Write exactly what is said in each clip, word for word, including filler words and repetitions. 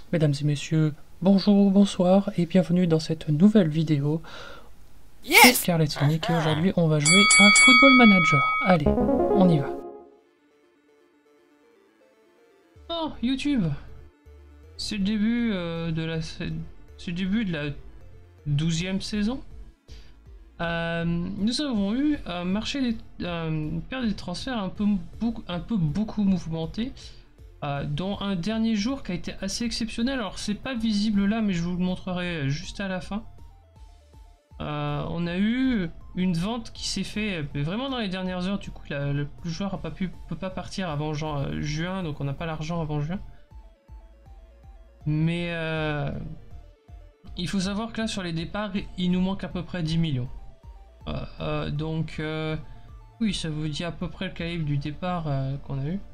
Mesdames et messieurs, bonjour, bonsoir et bienvenue dans cette nouvelle vidéo. C'est Yes! Scarlet Sonic et aujourd'hui on va jouer à Football Manager. Allez, on y va. Oh, YouTube! C'est le début euh, de la c'est le début de la douzième saison. Euh, nous avons eu un marché des, euh, une période des transferts un peu beaucoup, un peu beaucoup mouvementé. Euh, dont un dernier jour qui a été assez exceptionnel. Alors c'est pas visible là, mais je vous le montrerai juste à la fin. Euh, on a eu une vente qui s'est fait vraiment dans les dernières heures. Du coup, la, le joueur a pas pu, peut pas partir avant genre, juin, donc on n'a pas l'argent avant juin. Mais euh, il faut savoir que là sur les départs, il nous manque à peu près dix millions. Euh, euh, donc euh, oui, ça vous dit à peu près le calibre du départ euh, qu'on a eu.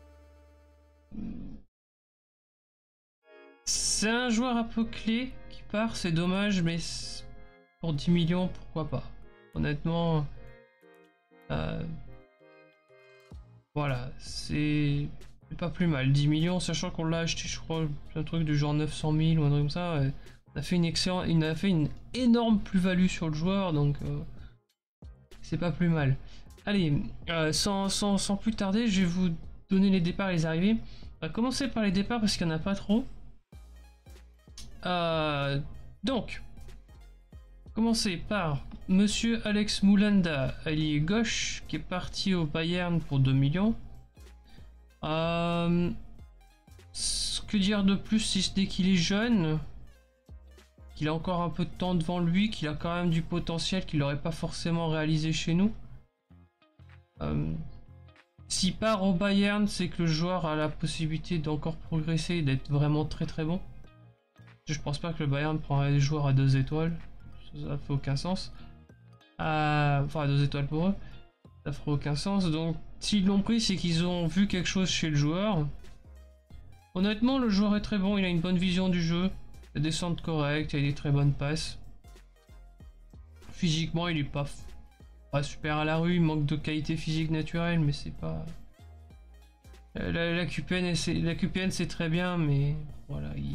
C'est un joueur un peu clé qui part, c'est dommage, mais pour dix millions, pourquoi pas. Honnêtement, euh, voilà, c'est pas plus mal. dix millions, sachant qu'on l'a acheté, je crois, un truc du genre neuf cent mille ou un truc comme ça. On a fait une excellente, il a fait une énorme plus-value sur le joueur, donc euh, c'est pas plus mal. Allez, euh, sans, sans, sans plus tarder, je vais vous donner les départs et les arrivées. On va commencer par les départs parce qu'il n'y en a pas trop. Euh, donc, commencer par Monsieur Alex Moulanda, allié gauche, qui est parti au Bayern pour deux millions. Euh, que dire de plus si ce n'est qu'il est jeune, qu'il a encore un peu de temps devant lui, qu'il a quand même du potentiel qu'il n'aurait pas forcément réalisé chez nous. Euh, S'il part au Bayern, c'est que le joueur a la possibilité d'encore progresser et d'être vraiment très très bon. Je pense pas que le Bayern prendrait des joueurs à deux étoiles. Ça fait aucun sens. Euh, enfin, deux étoiles pour eux. Ça ferait aucun sens. Donc, s'ils l'ont pris, c'est qu'ils ont vu quelque chose chez le joueur. Honnêtement, le joueur est très bon. Il a une bonne vision du jeu. La descente correcte. Il a des très bonnes passes. Physiquement, il est pas, pas super à la rue. Il manque de qualité physique naturelle, mais c'est pas... La, la Q P N, c'est très bien, mais voilà, il...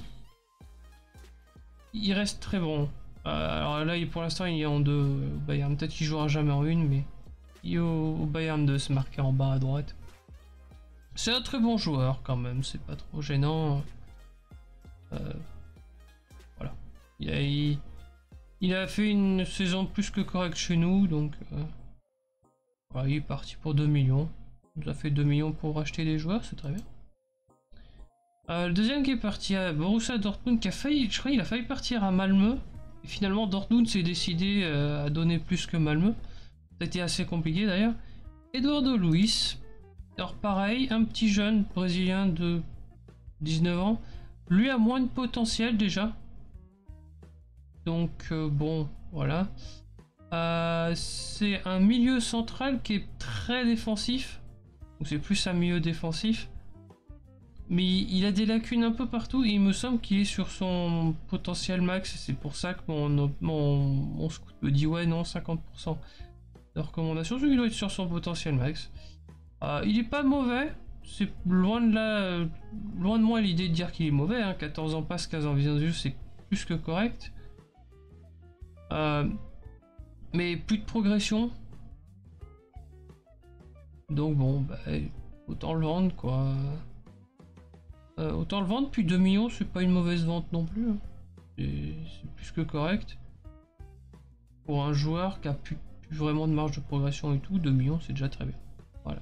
il reste très bon. Alors là, pour l'instant, il est en deux au Bayern. Peut-être qu'il jouera jamais en une, mais il est au, au Bayern de se marquer en bas à droite. C'est un très bon joueur quand même, c'est pas trop gênant. Euh, voilà. Il a, il, il a fait une saison plus que correcte chez nous, donc euh, voilà, il est parti pour deux millions. Il nous a fait deux millions pour acheter des joueurs, c'est très bien. Euh, le deuxième qui est parti à Borussia Dortmund, qui a failli, je crois qu'il a failli partir à Malmö. Et finalement, Dortmund s'est décidé euh, à donner plus que Malmö. Ça a été assez compliqué d'ailleurs. Eduardo Luiz. Alors pareil, un petit jeune brésilien de dix-neuf ans. Lui a moins de potentiel déjà. Donc euh, bon, voilà. Euh, c'est un milieu central qui est très défensif. Donc c'est plus un milieu défensif. Mais il a des lacunes un peu partout et il me semble qu'il est sur son potentiel max. C'est pour ça que mon, mon, mon scout me dit ouais non, cinquante pour cent de recommandation. Il doit être sur son potentiel max. Euh, il est pas mauvais. C'est loin de là, loin de moi l'idée de dire qu'il est mauvais. Hein. quatorze ans passe, quinze ans vision de jeu, c'est plus que correct. Euh, mais plus de progression. Donc bon, bah, autant le vendre quoi. Euh, autant le vendre, puis deux millions, c'est pas une mauvaise vente non plus. Hein. C'est plus que correct. Pour un joueur qui a plus, plus vraiment de marge de progression et tout, deux millions, c'est déjà très bien. Voilà.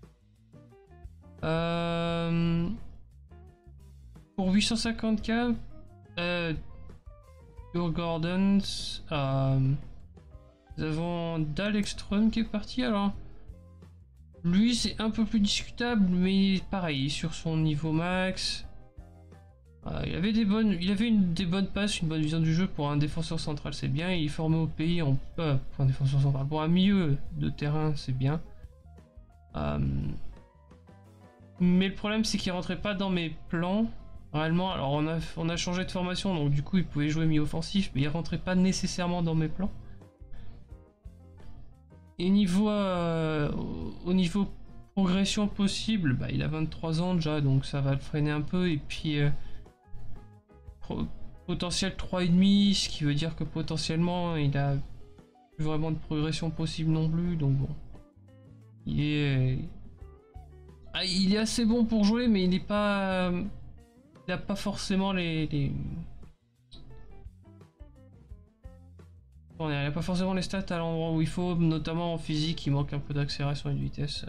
Euh... Pour huit cent cinquante K, euh, Gordons, euh, nous avons Dahl Ekström qui est parti. Alors, lui, c'est un peu plus discutable, mais pareil, sur son niveau max. Euh, il avait des bonnes, il avait une, des bonnes passes, une bonne vision du jeu pour un défenseur central, c'est bien. Il est formé au pays en euh, pour un défenseur central, pour un milieu de terrain, c'est bien. Euh, mais le problème, c'est qu'il rentrait pas dans mes plans. Réellement, alors on a, on a changé de formation, donc du coup, il pouvait jouer mi-offensif, mais il rentrait pas nécessairement dans mes plans. Et niveau, euh, au niveau progression possible, bah, il a vingt-trois ans déjà, donc ça va le freiner un peu. Et puis, euh, potentiel trois virgule cinq, ce qui veut dire que potentiellement il a plus vraiment de progression possible non plus, donc bon. Il est... Ah, il est assez bon pour jouer, mais il n'est pas... Il n'a pas forcément les... les... Bon, il n'a pas forcément les stats à l'endroit où il faut, notamment en physique, il manque un peu d'accélération et de vitesse.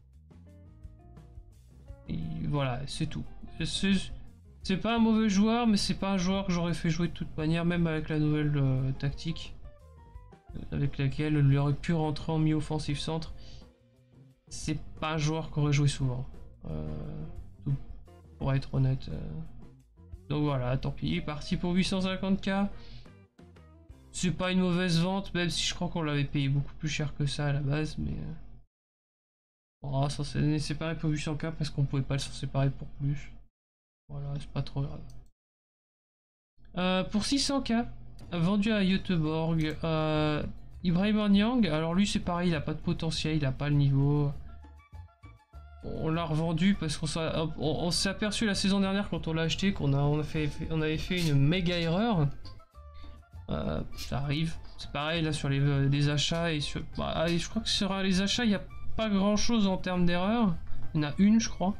Et voilà, c'est tout. C'est pas un mauvais joueur, mais c'est pas un joueur que j'aurais fait jouer de toute manière, même avec la nouvelle euh, tactique, avec laquelle il aurait pu rentrer en mi-offensif centre. C'est pas un joueur qu'on aurait joué souvent, euh, tout, pour être honnête. Euh. Donc voilà, tant pis, il est parti pour huit cent cinquante K. C'est pas une mauvaise vente, même si je crois qu'on l'avait payé beaucoup plus cher que ça à la base, mais... Oh, ça s'est séparé pour huit cent K parce qu'on pouvait pas s'en séparer pour plus. Voilà, c'est pas trop grave. Euh, pour six cent K, vendu à Göteborg, euh, Ibrahim Niang, alors lui c'est pareil, il a pas de potentiel, il a pas le niveau. On l'a revendu parce qu'on s'est aperçu la saison dernière quand on l'a acheté qu'on a, on a fait, on avait fait une méga erreur. Euh, ça arrive, c'est pareil là sur les, les achats et sur, bah, je crois que sur les achats il n'y a pas grand chose en termes d'erreur. Il y en a une je crois.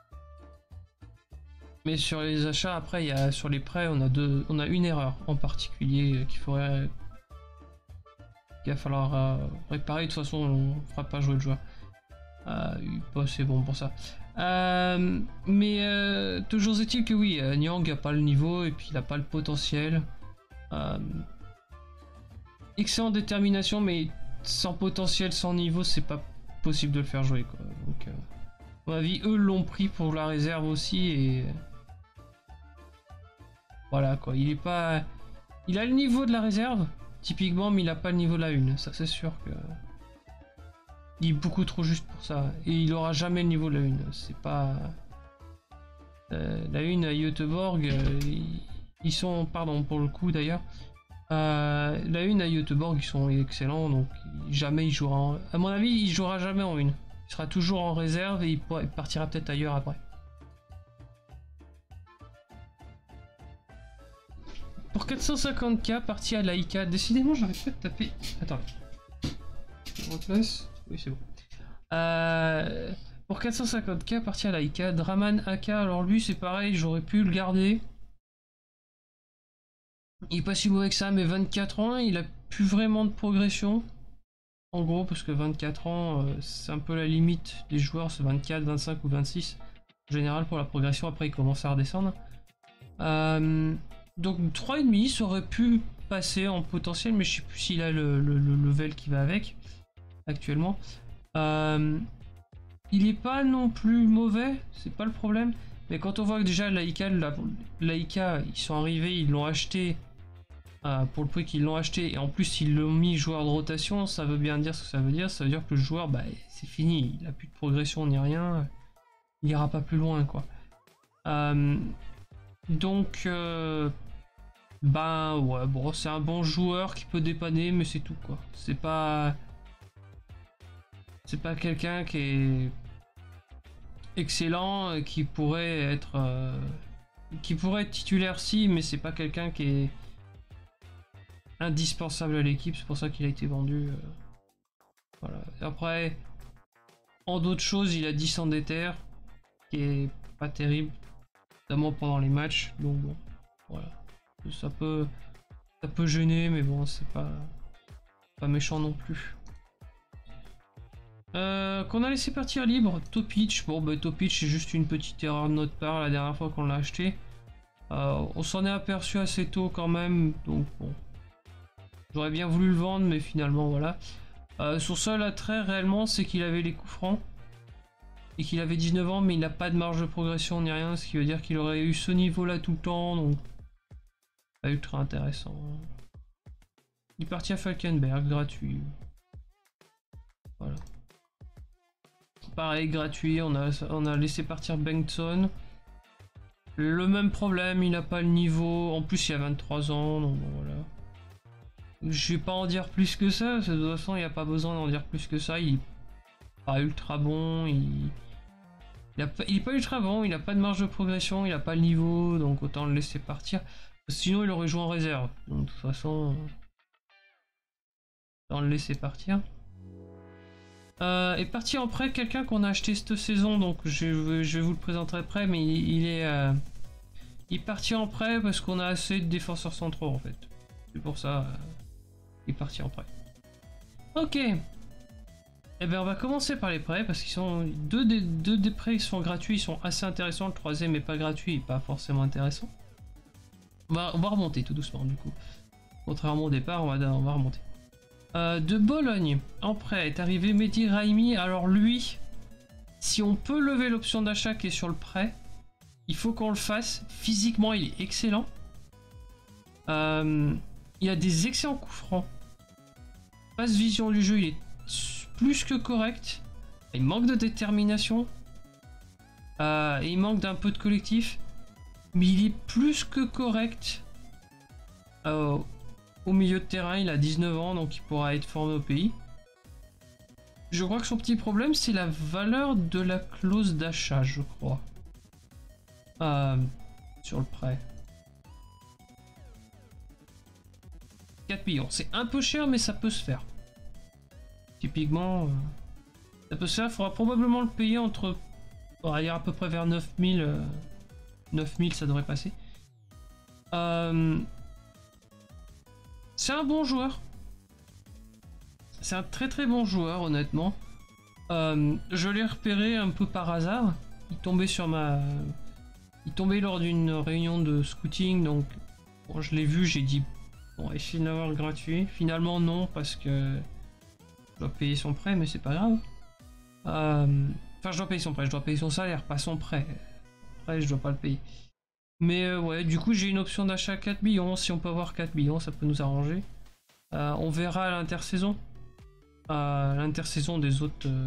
Mais sur les achats après il y a sur les prêts on a deux, on a une erreur en particulier qu'il faudrait qu'il va falloir euh, réparer. De toute façon on fera pas jouer le joueur. Euh, bah, c'est bon pour ça. Euh, mais euh, toujours est-il que oui, euh, Niang a pas le niveau et puis il a pas le potentiel. Euh, excellente détermination, mais sans potentiel, sans niveau, c'est pas possible de le faire jouer, quoi. Donc, euh, à mon avis, eux l'ont pris pour la réserve aussi et voilà quoi. Il est pas, il a le niveau de la réserve typiquement, mais il a pas le niveau de la une. Ça c'est sûr que il est beaucoup trop juste pour ça et il aura jamais le niveau de la une. C'est pas euh, la une à Göteborg. Euh, ils... Ils sont, pardon pour le coup d'ailleurs, euh, la une à Göteborg ils sont excellents, donc jamais il jouera en... À mon avis il jouera jamais en une, il sera toujours en réserve et il, pourra, il partira peut-être ailleurs après. Pour quatre cent cinquante K, parti à Laïka, décidément j'arrête pas de taper... Attends, je replace, oui c'est bon. Euh, pour quatre cent cinquante K, parti à Laïka, Draman Aka, alors lui c'est pareil, j'aurais pu le garder. Il est pas si mauvais que ça, mais vingt-quatre ans, il a plus vraiment de progression. En gros, parce que vingt-quatre ans, euh, c'est un peu la limite des joueurs, c'est vingt-quatre, vingt-cinq ou vingt-six. En général, pour la progression, après il commence à redescendre. Euh, donc trois virgule cinq, ça aurait pu passer en potentiel, mais je sais plus s'il a le, le, le level qui va avec, actuellement. Euh, il est pas non plus mauvais, c'est pas le problème. Mais quand on voit que déjà Laïka, la, Laïka ils sont arrivés, ils l'ont acheté euh, pour le prix qu'ils l'ont acheté, et en plus ils l'ont mis joueur de rotation, ça veut bien dire ce que ça veut dire. Ça veut dire que le joueur, bah, c'est fini, il a plus de progression ni rien, il ira pas plus loin quoi. Euh, donc, euh, ben ouais, bon, c'est un bon joueur qui peut dépanner, mais c'est tout quoi. C'est pas, c'est pas quelqu'un qui est excellent, qui pourrait être euh, qui pourrait être titulaire si, mais c'est pas quelqu'un qui est indispensable à l'équipe, c'est pour ça qu'il a été vendu. Euh, voilà. Après, en d'autres choses, il a dix en déter, qui est pas terrible, notamment pendant les matchs, donc bon, voilà. Ça peut, ça peut gêner, mais bon, c'est pas, pas méchant non plus. Euh, qu'on a laissé partir libre, Topic. Bon, bah, Topic, c'est juste une petite erreur de notre part la dernière fois qu'on l'a acheté. Euh, on s'en est aperçu assez tôt quand même, donc bon. J'aurais bien voulu le vendre, mais finalement, voilà. Euh, son seul attrait réellement, c'est qu'il avait les coups francs. Et qu'il avait dix-neuf ans, mais il n'a pas de marge de progression ni rien, ce qui veut dire qu'il aurait eu ce niveau-là tout le temps, donc. Pas ultra intéressant. Il est parti à Falkenberg, gratuit. Voilà. Pareil, gratuit, on a, on a laissé partir Bengtsson. Le même problème, il n'a pas le niveau. En plus, il a vingt-trois ans, donc voilà. Je vais pas en dire plus que ça, de toute façon, il n'y a pas besoin d'en dire plus que ça. Il est pas ultra bon, il... Il, a pas, il est pas ultra bon, il n'a pas de marge de progression, il n'a pas le niveau, donc autant le laisser partir. Sinon, il aurait joué en réserve. Donc, de toute façon, on le laisser partir. Euh, est parti en prêt quelqu'un qu'on a acheté cette saison, donc je, je vous le présenterai après, mais il, il est euh, il est parti en prêt parce qu'on a assez de défenseurs centraux en fait. C'est pour ça euh, il est parti en prêt. Ok. Eh bien on va commencer par les prêts parce qu'ils sont deux des deux des prêts qui sont gratuits, ils sont assez intéressants. Le troisième est pas gratuit, et pas forcément intéressant. On va, on va remonter tout doucement du coup. Contrairement au départ, on va, on va remonter. Euh, de Bologne, en prêt, est arrivé Mehdi Raimi. Alors lui, si on peut lever l'option d'achat qui est sur le prêt, il faut qu'on le fasse. Physiquement, il est excellent. Euh, il a des excellents coups francs. Passe vision du jeu, il est plus que correct. Il manque de détermination. Euh, et il manque d'un peu de collectif. Mais il est plus que correct. Euh, Au milieu de terrain, il a dix-neuf ans, donc il pourra être formé au pays. Je crois que son petit problème, c'est la valeur de la clause d'achat, je crois. Euh, sur le prêt. quatre millions. C'est un peu cher, mais ça peut se faire. Typiquement, euh, ça peut se faire. Il faudra probablement le payer entre... On va dire à peu près vers neuf mille. Euh, neuf mille, ça devrait passer. Euh... C'est un bon joueur. C'est un très très bon joueur, honnêtement. Euh, je l'ai repéré un peu par hasard. Il tombait sur ma... Il tombait lors d'une réunion de scouting, donc bon, je l'ai vu, j'ai dit bon, essayer d'avoir le gratuit. Finalement non, parce que je dois payer son prêt, mais c'est pas grave. Euh... Enfin, je dois payer son prêt, je dois payer son salaire, pas son prêt. Après, je dois pas le payer. Mais euh, ouais, du coup, j'ai une option d'achat à quatre millions. Si on peut avoir quatre millions, ça peut nous arranger. Euh, on verra à l'intersaison. À l'intersaison des autres... Euh,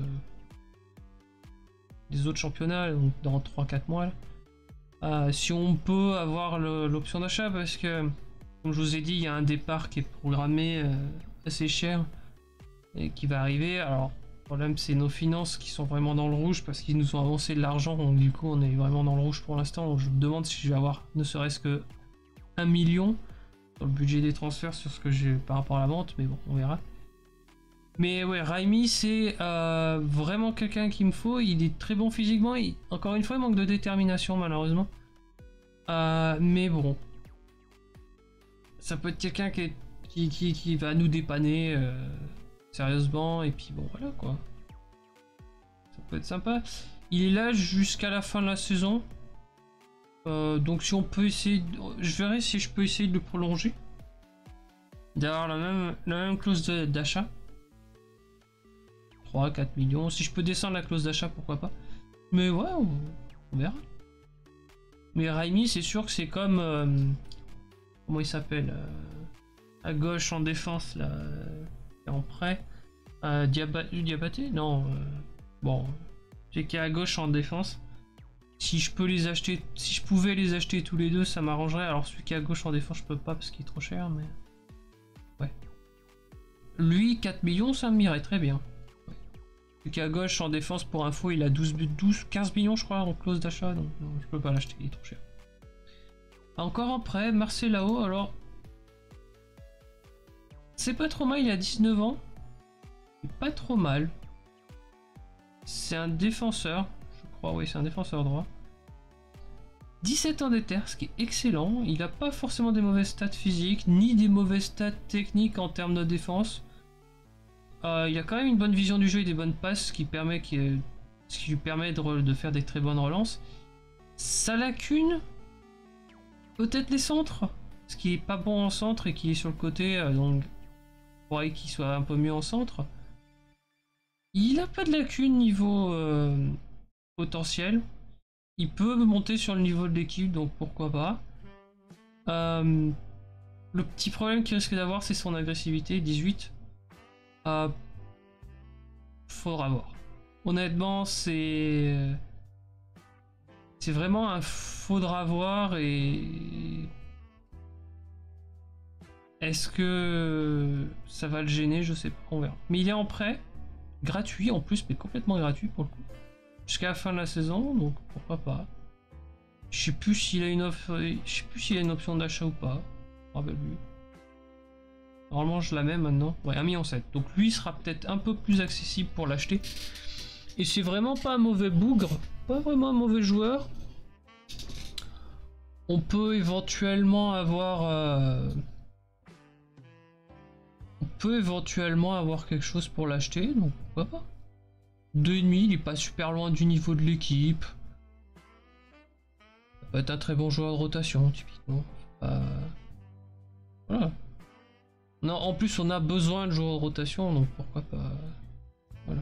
des autres championnats, donc dans trois quatre mois. Là. Euh, si on peut avoir l'option d'achat, parce que, comme je vous ai dit, il y a un départ qui est programmé euh, assez cher et qui va arriver. Alors, le problème, c'est nos finances qui sont vraiment dans le rouge parce qu'ils nous ont avancé de l'argent, donc du coup, on est vraiment dans le rouge pour l'instant. Je me demande si je vais avoir ne serait-ce que un million sur le budget des transferts sur ce que j'ai par rapport à la vente, mais bon, on verra. Mais ouais, Raimi, c'est euh, vraiment quelqu'un qu'il me faut. Il est très bon physiquement. Il, encore une fois, il manque de détermination, malheureusement. Euh, mais bon. Ça peut être quelqu'un qui, qui, qui, qui va nous dépanner euh, sérieusement. Et puis bon, voilà quoi. Ça peut être sympa. Il est là jusqu'à la fin de la saison. Euh, donc si on peut essayer... De, je verrai si je peux essayer de le prolonger. D'avoir la même, la même clause d'achat. trois quatre millions. Si je peux descendre la clause d'achat, pourquoi pas. Mais ouais, on, on verra. Mais Raimi, c'est sûr que c'est comme... Euh, comment il s'appelle euh, à gauche en défense, là, euh, en prêt. Euh, Diaba Diabaté Non. Euh, bon. C'est qui est à gauche en défense. Si je peux les acheter... Si je pouvais les acheter tous les deux, ça m'arrangerait. Alors celui qui est à gauche en défense, je peux pas parce qu'il est trop cher, mais... Ouais. Lui, quatre millions, ça m'irait très bien. Qui à gauche en défense pour info il a douze buts, douze, quinze millions je crois en clause d'achat, donc non, je peux pas l'acheter, il est trop cher. Encore en prêt, Marcelao, alors c'est pas trop mal, il a dix-neuf ans, c'est pas trop mal. C'est un défenseur, je crois, oui c'est un défenseur droit. dix-sept ans d'éther, ce qui est excellent, il a pas forcément des mauvaises stats physiques, ni des mauvaises stats techniques en termes de défense. Euh, il a quand même une bonne vision du jeu et des bonnes passes, ce qui, permet qu ce qui lui permet de, de faire des très bonnes relances. Sa lacune, peut-être les centres, parce qu'il est pas bon en centre et qu'il est sur le côté, euh, donc il faudrait qu'il soit un peu mieux en centre. Il a pas de lacune niveau euh, potentiel. Il peut monter sur le niveau de l'équipe, donc pourquoi pas. Euh, le petit problème qu'il risque d'avoir, c'est son agressivité, dix-huit. Euh, faudra voir. Honnêtement, c'est c'est vraiment un faudra voir et est-ce que ça va le gêner? Je sais pas, on verra. Mais il est en prêt, gratuit en plus, mais complètement gratuit pour le coup, jusqu'à la fin de la saison, donc pourquoi pas. Je sais plus s'il a une offre, je sais plus s'il a une option d'achat ou pas. Ah bah lui. Normalement je la mets maintenant. Ouais, un million sept. Donc lui sera peut-être un peu plus accessible pour l'acheter. Et c'est vraiment pas un mauvais bougre. Pas vraiment un mauvais joueur. On peut éventuellement avoir... Euh... On peut éventuellement avoir quelque chose pour l'acheter. Donc pourquoi pas. deux virgule cinq, il est pas super loin du niveau de l'équipe. Ça peut être un très bon joueur de rotation, typiquement. Euh... Voilà. Non, en plus, on a besoin de joueurs de rotation, donc pourquoi pas. Voilà.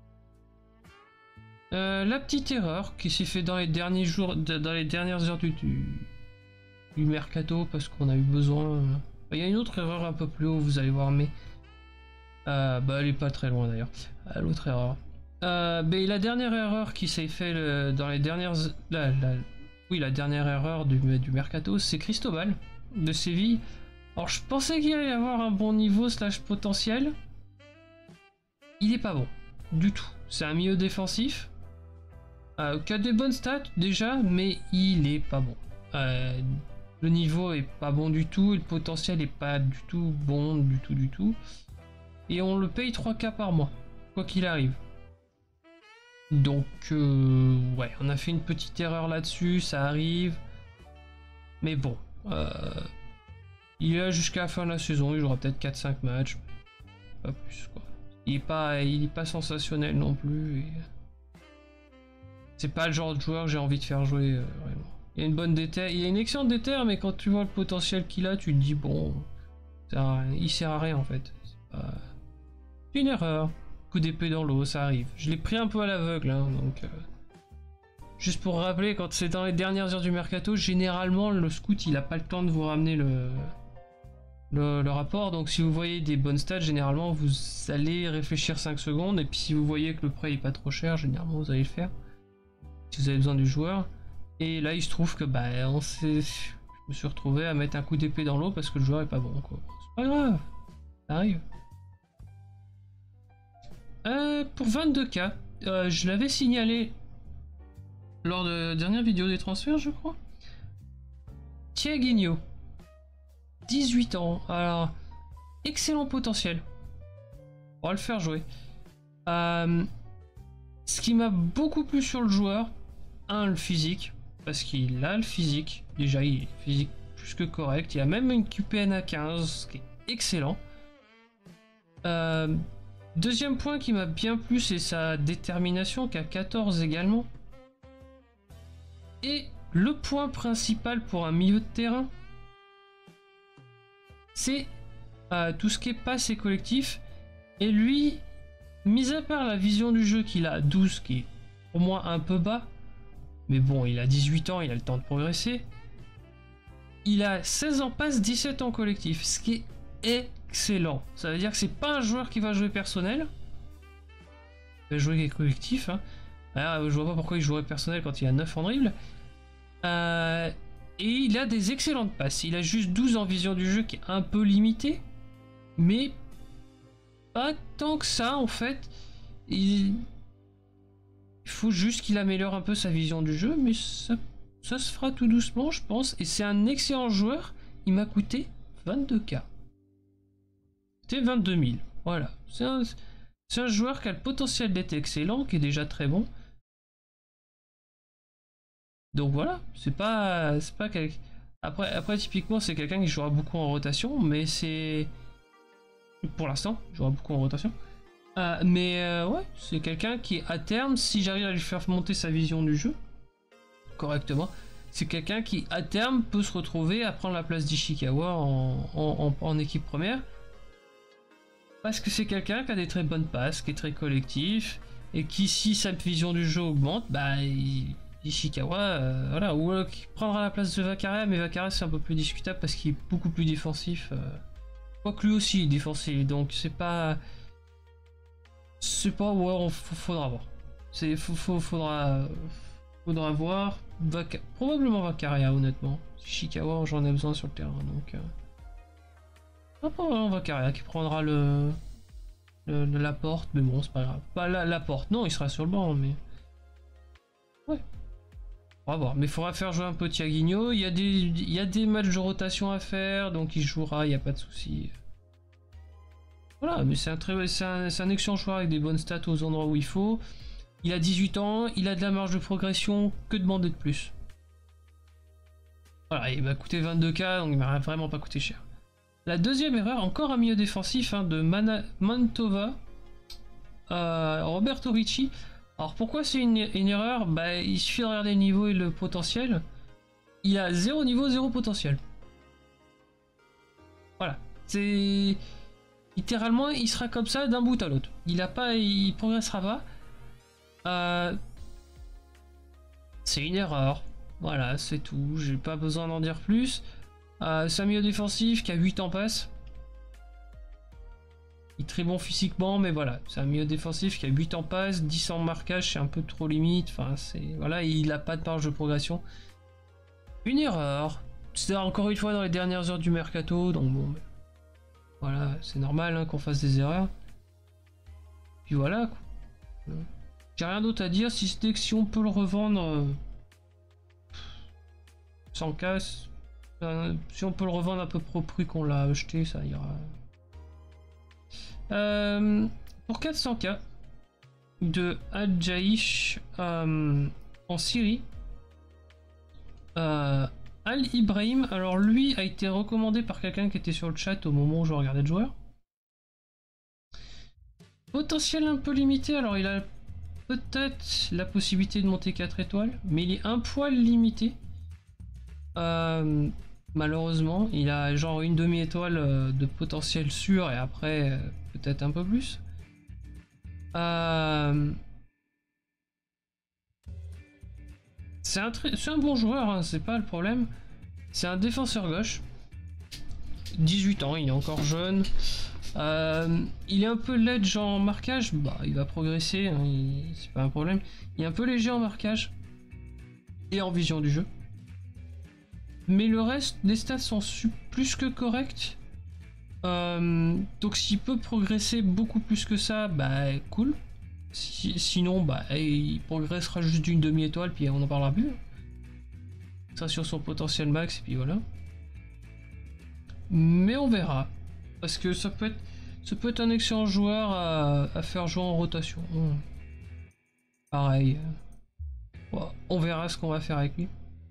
Euh, la petite erreur qui s'est fait dans les derniers jours, dans les dernières heures du, du, du mercato, parce qu'on a eu besoin. Il y a une autre erreur un peu plus haut, vous allez voir, mais. Euh, bah, elle est pas très loin d'ailleurs. L'autre erreur. Euh, mais la dernière erreur qui s'est fait le, dans les dernières. La, la, oui, la dernière erreur du, du mercato, c'est Cristobal de Séville. Alors je pensais qu'il allait avoir un bon niveau slash potentiel. Il est pas bon. Du tout. C'est un milieu défensif. Euh, qui a des bonnes stats déjà, mais il est pas bon. Euh, le niveau est pas bon du tout. Et le potentiel est pas du tout bon du tout du tout. Et on le paye trois K par mois. Quoi qu'il arrive. Donc euh, ouais, on a fait une petite erreur là-dessus. Ça arrive. Mais bon. Euh... Il est là jusqu'à la fin de la saison, il jouera peut-être quatre cinq matchs, pas plus quoi. Il est pas, il est pas sensationnel non plus. Et... c'est pas le genre de joueur que j'ai envie de faire jouer euh, vraiment. Il a une bonne déter, il a une excellente déter, mais quand tu vois le potentiel qu'il a, tu te dis bon, ça, il sert à rien en fait. C'est pas... une erreur, coup d'épée dans l'eau, ça arrive. Je l'ai pris un peu à l'aveugle, hein, donc. Euh... Juste pour rappeler, quand c'est dans les dernières heures du mercato, généralement le scout il a pas le temps de vous ramener le. Le, le rapport, donc si vous voyez des bonnes stats, généralement vous allez réfléchir cinq secondes, et puis si vous voyez que le prêt est pas trop cher, généralement vous allez le faire si vous avez besoin du joueur. Et là il se trouve que bah on s'est, je me suis retrouvé à mettre un coup d'épée dans l'eau parce que le joueur est pas bon quoi. C'est pas grave, ça arrive. Euh, pour vingt-deux K, euh, je l'avais signalé lors de la dernière vidéo des transferts je crois. Thiaguinho, dix-huit ans, alors excellent potentiel. On va le faire jouer. Euh, ce qui m'a beaucoup plu sur le joueur, un, le physique, parce qu'il a le physique, déjà il est physique plus que correct, il a même une Q P N à quinze, ce qui est excellent. Euh, deuxième point qui m'a bien plu, c'est sa détermination, qui a quatorze également. Et le point principal pour un milieu de terrain, c'est euh, tout ce qui est passe et collectif. Et lui, mis à part la vision du jeu qu'il a à douze, qui est pour moi un peu bas, mais bon, il a dix-huit ans, il a le temps de progresser. Il a seize en passe, dix-sept en collectif, ce qui est excellent. Ça veut dire que c'est pas un joueur qui va jouer personnel. Il va jouer collectif. Hein. Alors, je vois pas pourquoi il jouerait personnel quand il a neuf en dribble. Euh... Et il a des excellentes passes. Il a juste douze en vision du jeu qui est un peu limité. Mais pas tant que ça en fait. Il, il faut juste qu'il améliore un peu sa vision du jeu. Mais ça, ça se fera tout doucement je pense. Et c'est un excellent joueur. Il m'a coûté vingt-deux K. C'était vingt-deux mille. Voilà. C'est un, c'est un joueur qui a le potentiel d'être excellent. Qui est déjà très bon. Donc voilà, c'est pas, c'est pas quelqu'un. Après, après typiquement c'est quelqu'un qui jouera beaucoup en rotation, mais c'est pour l'instant, il jouera beaucoup en rotation. Euh, mais euh, ouais, c'est quelqu'un qui à terme, si j'arrive à lui faire monter sa vision du jeu correctement, c'est quelqu'un qui à terme peut se retrouver à prendre la place d'Ishikawa en, en, en, en équipe première, parce que c'est quelqu'un qui a des très bonnes passes, qui est très collectif et qui si sa vision du jeu augmente, bah il Ishikawa, euh, voilà, ou euh, qui prendra la place de Vakaria, mais Vakaria c'est un peu plus discutable parce qu'il est beaucoup plus défensif. Euh, Quoique lui aussi est défensif, donc c'est pas. C'est pas, ouais, on faudra voir. C'est, faut, faudra, faudra voir. Vaka, probablement Vakaria, honnêtement. Ishikawa, j'en ai besoin sur le terrain, donc. Euh... Pas probablement Vakaria qui prendra le, le, le la porte, mais bon, c'est pas grave. Pas la, la porte, non, il sera sur le banc, mais. Ouais. On va voir, mais il faudra faire jouer un peu Thiaguinho. Il y a des, il y a des matchs de rotation à faire, donc il jouera, il n'y a pas de souci. Voilà, mais c'est un très, c'est un, c'est un excellent joueur avec des bonnes stats aux endroits où il faut. Il a dix-huit ans, il a de la marge de progression, que demander de plus? Voilà, il m'a coûté vingt-deux K, donc il m'a vraiment pas coûté cher. La deuxième erreur, encore un milieu défensif hein, de Mana Mantova, euh, Roberto Ricci. Alors pourquoi c'est une, une erreur? Bah il suffit de regarder le niveau et le potentiel. Il a zéro niveau, zéro potentiel. Voilà, c'est littéralement il sera comme ça d'un bout à l'autre. Il a pas, il progressera pas. Euh... C'est une erreur. Voilà, c'est tout. J'ai pas besoin d'en dire plus. Euh, c'est un milieu défensif qui a huit ans passe. Il est très bon physiquement, mais voilà, c'est un milieu défensif qui a huit ans passe, dix ans marquage, c'est un peu trop limite. Enfin, c'est voilà, il a pas de marge de progression. Une erreur. C'est encore une fois dans les dernières heures du mercato, donc bon, ben, voilà, c'est normal hein, qu'on fasse des erreurs. Puis voilà. J'ai rien d'autre à dire, si c'était que si on peut le revendre euh, sans casse, euh, si on peut le revendre à peu près au prix qu'on l'a acheté, ça ira. Euh, pour quatre cents K de Al-Jaish euh, en Syrie, euh, Al-Ibrahim, alors lui a été recommandé par quelqu'un qui était sur le chat au moment où je regardais le joueur. Potentiel un peu limité, alors il a peut-être la possibilité de monter quatre étoiles, mais il est un poil limité. Euh, malheureusement, il a genre une demi-étoile de potentiel sûr et après euh, peut-être un peu plus. Euh... C'est un, un bon joueur, hein, c'est pas le problème. C'est un défenseur gauche. dix-huit ans, il est encore jeune. Euh, il est un peu ledge en marquage, bah il va progresser, hein, c'est pas un problème. Il est un peu léger en marquage et en vision du jeu. Mais le reste des stats sont plus que corrects. Euh, donc s'il peut progresser beaucoup plus que ça, bah cool. Si, sinon, bah il progressera juste d'une demi-étoile, puis on en parlera plus. Ça sur son potentiel max, et puis voilà. Mais on verra. Parce que ça peut être, ça peut être un excellent joueur à, à faire jouer en rotation. Mmh. Pareil. Bon, on verra ce qu'on va faire avec lui.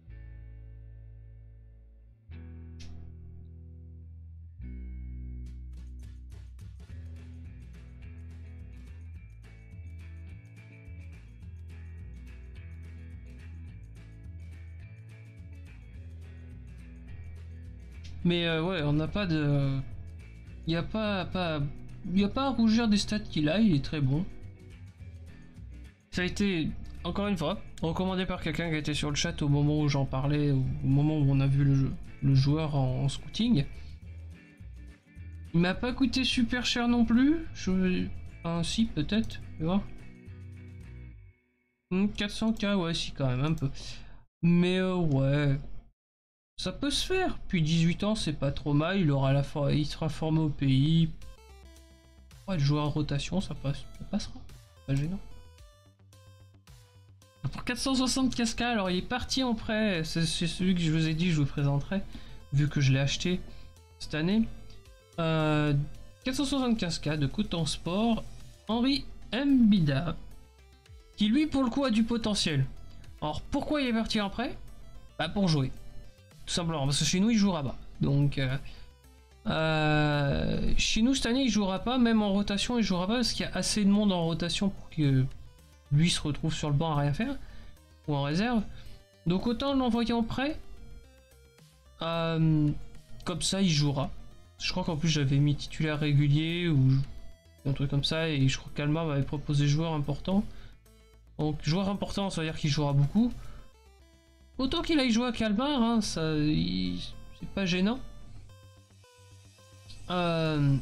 Mais euh, ouais, on n'a pas de... Il n'y a pas, pas... Il y a pas à rougir des stats qu'il a, il est très bon. Ça a été, encore une fois, recommandé par quelqu'un qui était sur le chat au moment où j'en parlais, au moment où on a vu le, jeu, le joueur en, en scouting. Il m'a pas coûté super cher non plus. Je... Enfin, si, peut-être, tu vois. quatre cents K, ouais, si, quand même, un peu. Mais euh, ouais... Ça peut se faire, puis dix-huit ans c'est pas trop mal, il aura la for il sera formé au pays. Ouais, le joueur en rotation ça, passe, ça passera, pas gênant. Pour quatre cent soixante-quinze K, alors il est parti en prêt, c'est celui que je vous ai dit je vous présenterai, vu que je l'ai acheté cette année. Euh, quatre cent soixante-quinze K de Coton Sport, Henri Mbida, qui lui pour le coup a du potentiel. Alors pourquoi il est parti en prêt? Bah pour jouer. Tout simplement, parce que chez nous il jouera pas. Donc euh, euh, chez nous cette année il jouera pas, même en rotation il jouera pas parce qu'il y a assez de monde en rotation pour que lui se retrouve sur le banc à rien faire ou en réserve. Donc autant l'envoyer en prêt. Euh, comme ça il jouera. Je crois qu'en plus j'avais mis titulaire régulier ou un truc comme ça et je crois qu'Alma m'avait proposé joueur important. Donc joueur important ça veut dire qu'il jouera beaucoup. Autant qu'il aille jouer à Calbar, hein, ça, il... c'est pas gênant. Euh...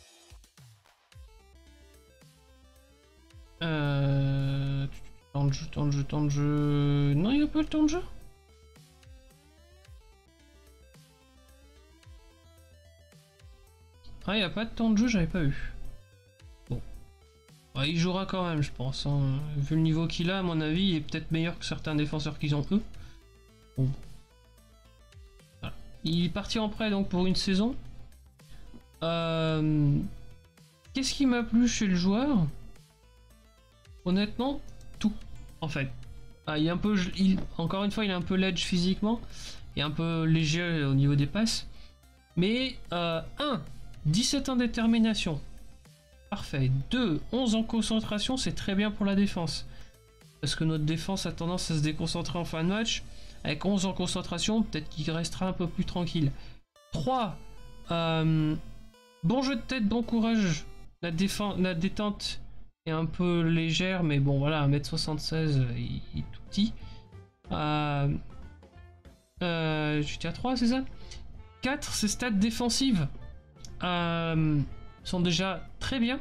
Euh... Temps de jeu, temps de jeu, temps de jeu... Non, il n'y a pas le temps de jeu. Ah, il n'y a pas de temps de jeu, j'avais pas eu. Bon. Ouais, il jouera quand même, je pense. Hein. Vu le niveau qu'il a, à mon avis, il est peut-être meilleur que certains défenseurs qu'ils ont eux. Bon. Voilà. Il est parti en prêt donc pour une saison. Euh... Qu'est-ce qui m'a plu chez le joueur? Honnêtement, tout, en fait. Ah, il est un peu, il, encore une fois, il est un peu ledge physiquement, et un peu léger au niveau des passes. Mais, euh, un, dix-sept en détermination. Parfait. deux, onze en concentration, c'est très bien pour la défense. Parce que notre défense a tendance à se déconcentrer en fin de match. Avec onze en concentration, peut-être qu'il restera un peu plus tranquille. trois, euh, bon jeu de tête, bon courage. La, défense, la détente est un peu légère, mais bon voilà, un mètre soixante-seize, il, il est tout petit. Euh, euh, J'étais à trois, c'est ça? quatre, ses stats défensives euh, sont déjà très bien.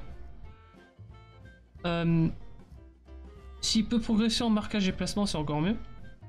Euh, S'il peut progresser en marquage et placement, c'est encore mieux.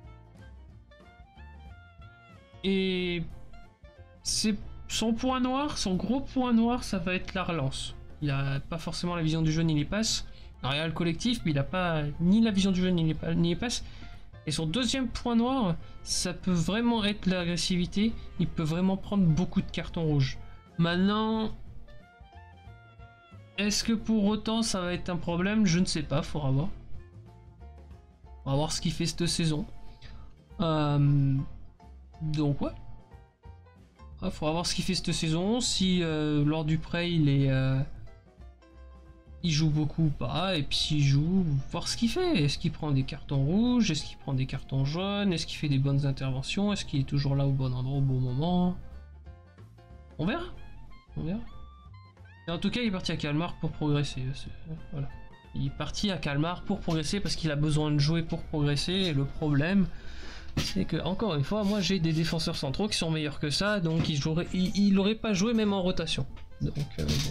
Et c'est son point noir, son gros point noir, ça va être la relance. Il a pas forcément la vision du jeu ni les passes. Alors, il a le collectif, mais il a pas ni la vision du jeu ni les, ni les passes. Et son deuxième point noir, ça peut vraiment être l'agressivité. Il peut vraiment prendre beaucoup de cartons rouges. Maintenant, est-ce que pour autant ça va être un problème? Je ne sais pas, faudra voir. On va voir ce qu'il fait cette saison. Euh, donc ouais. Il faudra voir ce qu'il fait cette saison. Si euh, lors du prêt il est... Euh, il joue beaucoup ou pas, et puis s'il joue, voir ce qu'il fait. Est-ce qu'il prend des cartons rouges? Est-ce qu'il prend des cartons jaunes? Est-ce qu'il fait des bonnes interventions? Est-ce qu'il est toujours là au bon endroit, au bon moment? On verra. On verra. Et en tout cas, il est parti à Kalmar pour progresser. Voilà. Il est parti à Kalmar pour progresser parce qu'il a besoin de jouer pour progresser. Et le problème, c'est que, encore une fois, moi j'ai des défenseurs centraux qui sont meilleurs que ça, donc il n'aurait il, il aurait pas joué même en rotation. Donc, euh, bon.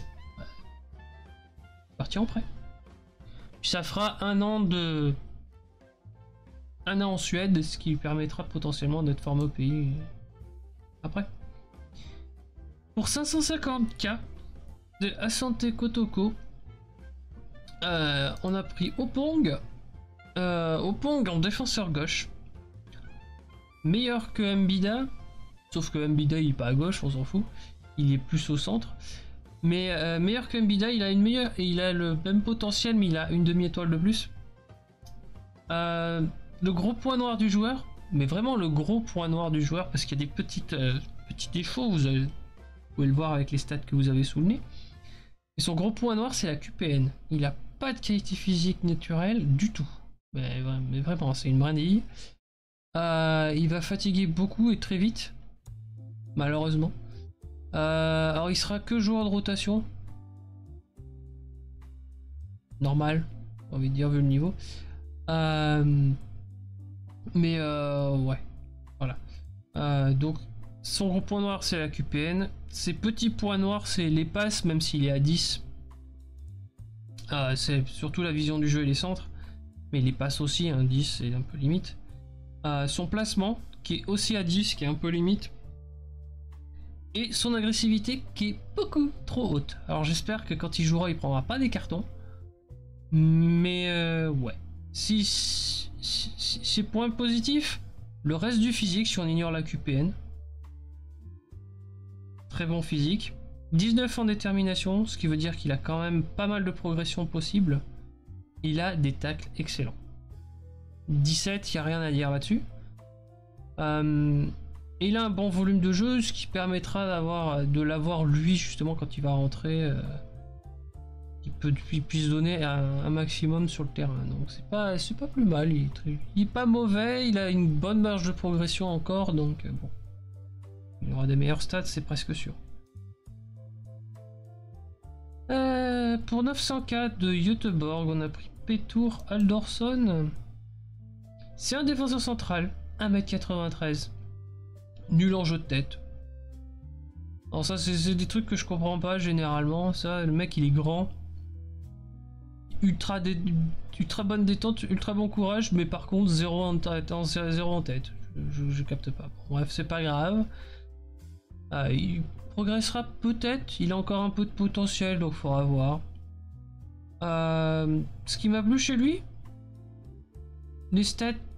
Parti en prêt. Puis ça fera un an de... Un an en Suède, ce qui lui permettra potentiellement d'être formé au pays après. Pour cinq cent cinquante K de Asante Kotoko, euh, on a pris Opong. Euh, Opong en défenseur gauche. Meilleur que Mbida. Sauf que Mbida il est pas à gauche, on s'en fout. Il est plus au centre. Mais euh, meilleur que Mbida, il a une meilleure, il a le même potentiel, mais il a une demi-étoile de plus. Euh, le gros point noir du joueur, mais vraiment le gros point noir du joueur, parce qu'il y a des petites, euh, petits défauts, vous, avez, vous pouvez le voir avec les stats que vous avez sous le nez. Et son gros point noir, c'est la Q P N. Il n'a pas de qualité physique naturelle du tout. Mais, mais vraiment, c'est une brindille. Euh, il va fatiguer beaucoup et très vite, malheureusement. Euh, alors il sera que joueur de rotation. Normal, j'ai envie de dire vu le niveau. Euh, mais euh, ouais, voilà. Euh, donc son gros point noir c'est la Q P N. Ses petits points noirs c'est les passes, même s'il est à dix. Euh, c'est surtout la vision du jeu et les centres. Mais les passes aussi, hein, dix c'est un peu limite. Euh, son placement qui est aussi à dix, qui est un peu limite. Et son agressivité qui est beaucoup trop haute. Alors j'espère que quand il jouera, il prendra pas des cartons. Mais euh, ouais. Si, si, si c'est point positif, le reste du physique, si on ignore la Q P N. Très bon physique. dix-neuf en détermination, ce qui veut dire qu'il a quand même pas mal de progression possible. Il a des tacles excellents. dix-sept, il n'y a rien à dire là-dessus. Euh... Et il a un bon volume de jeu, ce qui permettra d'avoir, de l'avoir lui justement quand il va rentrer, euh, il peut, il puisse donner un, un maximum sur le terrain. Donc c'est pas, c'est pas plus mal. Il est, très, il est pas mauvais, il a une bonne marge de progression encore, donc euh, bon, il aura des meilleurs stats, c'est presque sûr. Euh, pour neuf cent K de Göteborg, on a pris Petur Aldorsson. C'est un défenseur central, un mètre quatre-vingt-treize. Nul en jeu de tête. Alors ça c'est des trucs que je comprends pas généralement. Ça, le mec il est grand, ultra, dé... ultra bonne détente, ultra bon courage, mais par contre zéro en tête. Zéro en tête. Je, je, je capte pas. Bon, bref, c'est pas grave. Ah, il progressera peut-être. Il a encore un peu de potentiel, donc faudra voir. Euh, ce qui m'a plu chez lui, les stats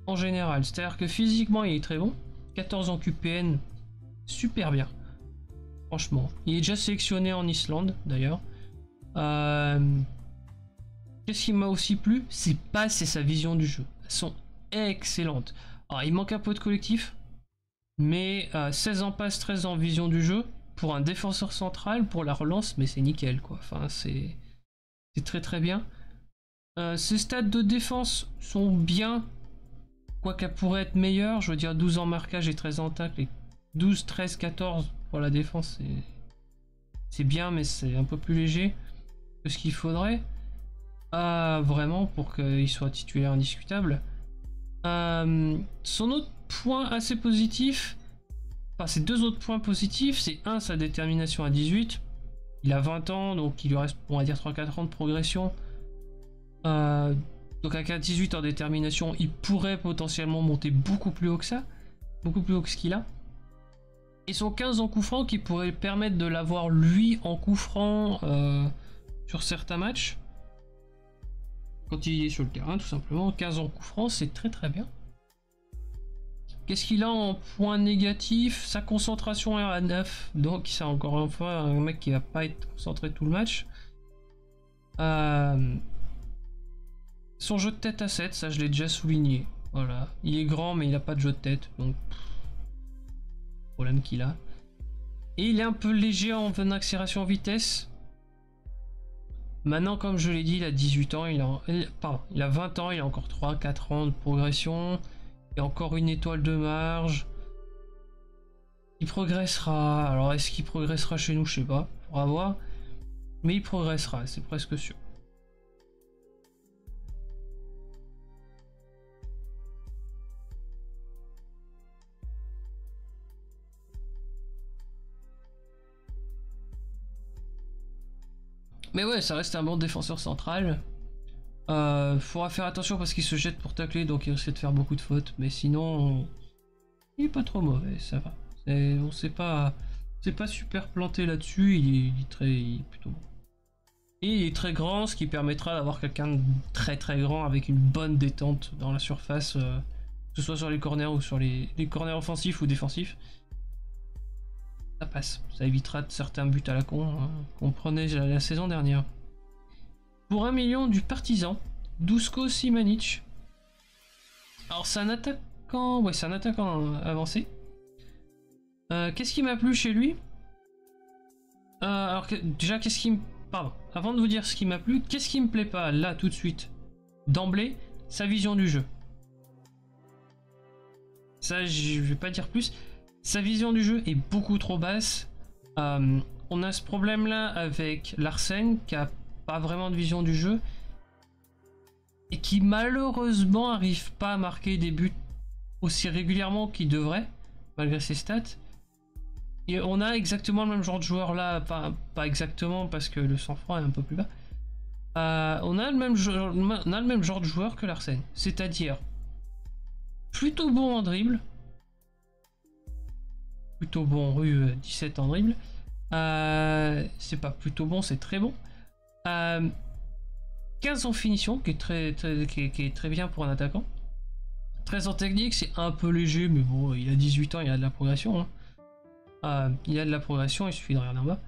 en général. C'est-à-dire que physiquement, il est très bon. quatorze en Q P N, super bien. Franchement. Il est déjà sélectionné en Islande, d'ailleurs. Euh... Qu'est-ce qui m'a aussi plu? C'est pas, c'est sa vision du jeu. Elles sont excellentes. Alors, il manque un peu de collectif. Mais euh, seize en passe, treize en vision du jeu. Pour un défenseur central, pour la relance, mais c'est nickel, quoi. Enfin, c'est... C'est très très bien. Euh, ses stats de défense sont bien, quoique elle pourrait être meilleure. Je veux dire douze en marquage et treize en tacle. Et douze, treize, quatorze pour la défense, c'est bien, mais c'est un peu plus léger que ce qu'il faudrait. Euh, vraiment, pour qu'il soit titulaire indiscutable. Euh, son autre point assez positif, enfin ses deux autres points positifs, c'est un, sa détermination à dix-huit. Il a vingt ans, donc il lui reste, on va dire, trois quatre ans de progression. Euh, donc avec un dix-huit en détermination, il pourrait potentiellement monter beaucoup plus haut que ça. Beaucoup plus haut que ce qu'il a. Et son quinze en coup franc qui pourrait permettre de l'avoir lui en coup franc euh, sur certains matchs. Quand il est sur le terrain, tout simplement. quinze en coup franc, c'est très très bien. Qu'est-ce qu'il a en point négatif? Sa concentration est à neuf, donc c'est encore une fois un mec qui va pas être concentré tout le match. Euh... Son jeu de tête à sept, ça je l'ai déjà souligné. Voilà, il est grand mais il a pas de jeu de tête, donc problème qu'il a. Et il est un peu léger en accélération vitesse. Maintenant, comme je l'ai dit, il a dix-huit ans, il a, pardon, il a vingt ans, il a encore trois quatre ans de progression. Il y a encore une étoile de marge. Il progressera. Alors, est-ce qu'il progressera chez nous? Je sais pas. Faudra voir. Mais il progressera, c'est presque sûr. Mais ouais, ça reste un bon défenseur central. Euh, faudra faire attention parce qu'il se jette pour tacler, donc il risque de faire beaucoup de fautes. Mais sinon, il est pas trop mauvais, ça va. On sait pas, c'est pas super planté là-dessus. Il, il est très, il est plutôt bon. Et il est très grand, ce qui permettra d'avoir quelqu'un de très très grand avec une bonne détente dans la surface, euh, que ce soit sur les corners ou sur les, les corners offensifs ou défensifs. Ça passe, ça évitera de certains buts à la con hein, qu'on prenait la, la saison dernière. Pour un million du Partizan, Duško Simanić. Alors c'est un attaquant, ouais c'est un attaquant avancé. Euh, qu'est-ce qui m'a plu chez lui? euh, Alors que, déjà qu'est-ce qui me... Pardon, avant de vous dire ce qui m'a plu, qu'est-ce qui me plaît pas là tout de suite? D'emblée, sa vision du jeu. Ça je vais pas dire plus. Sa vision du jeu est beaucoup trop basse. Euh, on a ce problème là avec Larsen qui a pas vraiment de vision du jeu et qui malheureusement arrive pas à marquer des buts aussi régulièrement qu'il devrait malgré ses stats. Et on a exactement le même genre de joueur là, pas, pas exactement parce que le sang-froid est un peu plus bas. Euh, on, a le même genre, on a le même genre de joueur que Larsen, c'est-à-dire plutôt bon en dribble, plutôt bon rue dix-sept en dribble. Euh, c'est pas plutôt bon, c'est très bon. Euh, quinze en finition, qui est très, très, qui est, qui est très bien pour un attaquant. treize en technique, c'est un peu léger, mais bon, il a dix-huit ans, il a de la progression. Hein. Euh, il a de la progression, il suffit de regarder en bas.